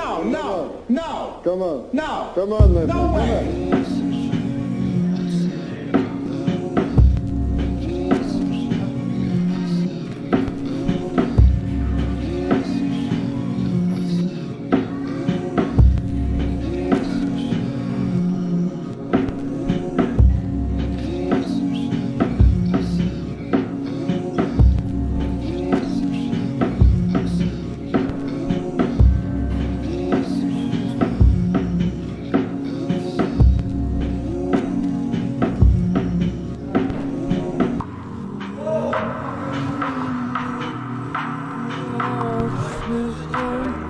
No. Come on. No. Come on, my No friend. way. Sister.